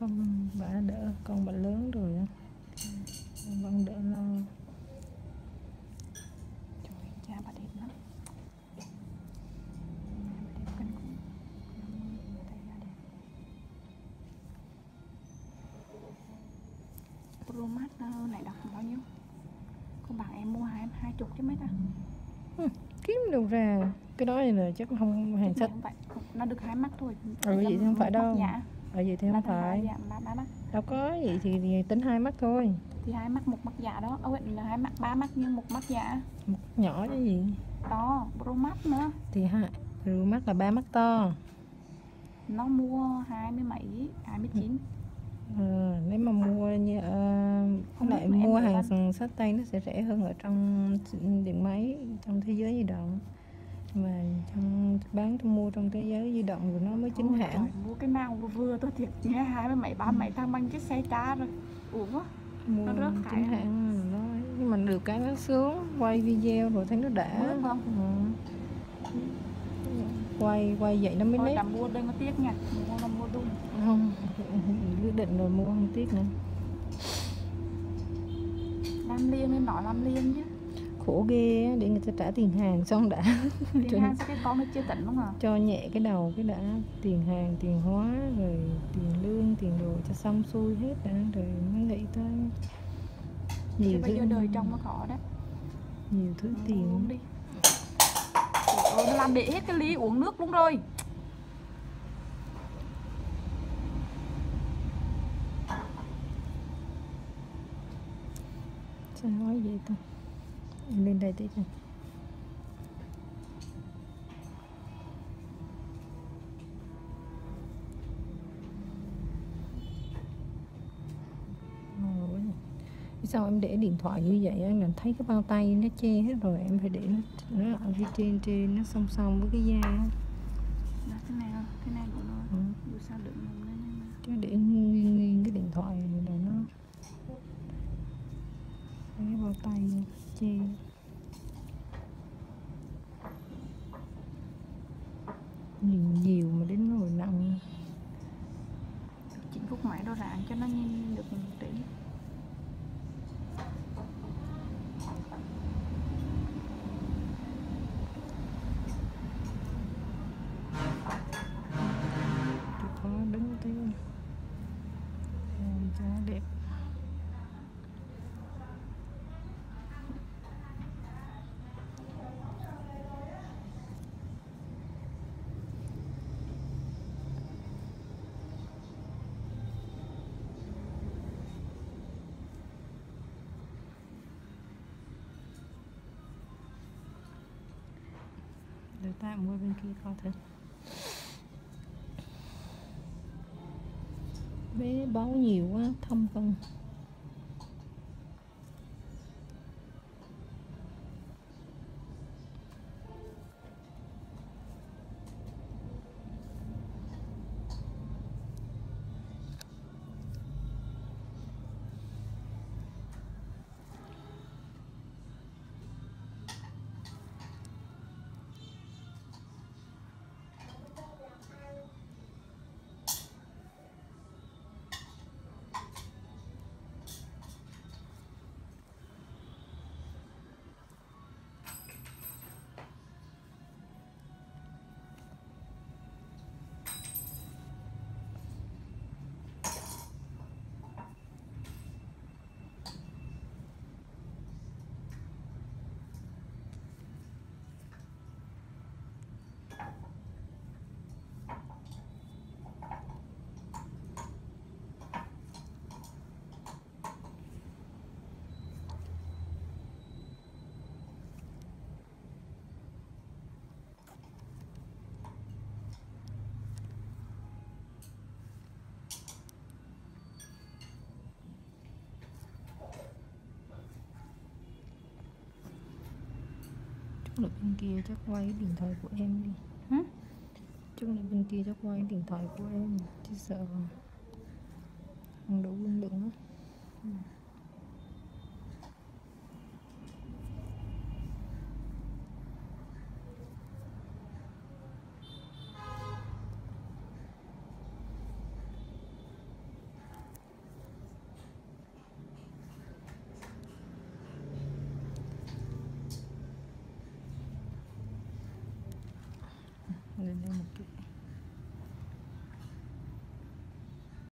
Không, bà đỡ, con bà lớn rồi á, vẫn đỡ lo. Trời, cha bà đẹp lắm. Bà đẹp kinh khủng. Thấy da đẹp. Pro Max này đọc bao nhiêu? Con bạn em mua 20 chứ mấy ta? Kiếm đâu ra, cái đó là chắc không hàng sách. Không phải, nó được 2 mắt thôi. Vậy thì không phải đâu. Vậy thì không phải. Ba mắt. Đâu có, vậy thì tính 2 mắt thôi. Thì 2 mắt, 1 mắt dạ đó. Vậy là 2 mắt, 3 mắt nhưng 1 mắt dạ. Một nhỏ chứ gì. Đó, Pro Max nữa. Thì Pro Max là 3 mắt to. Nó mua 20 mấy, 29. Nếu mà mua như lại mua hàng sách tay nó sẽ rẻ hơn ở trong điện máy, trong thế giới di động. Mà mua trong thế giới di động của nó mới chính hãng. Trời, mua cái nào vừa tôi thiệt nghe 20 mấy, 30 mấy thằng mang cái xe cha rồi. Uổng quá. Mua nó rớt chính hãng nó, nhưng mà được cái nó sướng, quay video rồi thấy nó đã. Mướn không? Quay vậy nó mới nét. Thôi mua đừng có tiếc nha, mua luôn. Không, quyết định rồi mua không tiếc nữa. Làm liền nên nói làm liền chứ. Khổ ghê á, để người ta trả tiền hàng xong đã. Tiền hàng sao cái con nó chưa tỉnh đúng không? Cho nhẹ cái đầu cái đã, tiền hàng, tiền hóa, rồi tiền lương, tiền đồ cho xong xuôi hết đã, rồi mới nghĩ tới nhiều thứ. Bây giờ đời trong nó khó đấy. Nhiều thứ tiền. Uống đi. Nó làm để hết cái ly uống nước luôn rồi. Sao nói vậy ta? Lên đây tí cho. Sao em để điện thoại như vậy á, là thấy cái bao tay nó che hết rồi, em phải để nó ở phía trên nó song song với cái da á. Thế này của nó sao đựng chứ để nguyên cái điện thoại rồi nó cái bao tay che. Nhiều mà đến nỗi nặng. chỉnh khúc máy đồ rạng cho nó nhìn được tí. Có đứng tí cho đẹp. Để ta mua bên kia coi thử. Bé báo nhiều quá, thâm con. Được bên kia chắc quay cái điện thoại của em đi. Chút nữa bên kia chắc quay điện thoại của em, chứ sợ không đủ dung lượng á. Lên đây một chút.